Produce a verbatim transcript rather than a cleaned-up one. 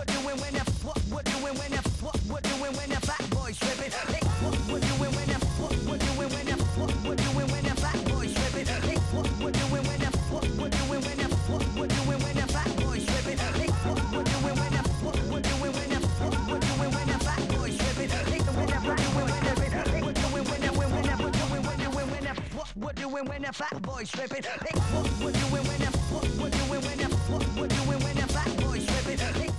we're doing when the what we're doing when the what we're doing when the fat boys tripping. Hey, what we're doing when the what we're doing when the what we're doing when the fat boys tripping. Hey, what we're doing when the what we're doing when the what we're doing when the fat boys tripping. Hey, what we're doing when the what we're doing when the what we're doing when the fat boys tripping. Hey, when the fat doing when the we're doing when the when the we're doing when the when the what we're doing when the fat boys tripping. Hey, what we're doing when the what we're doing when the what we're doing when the fat boys tripping. Hey,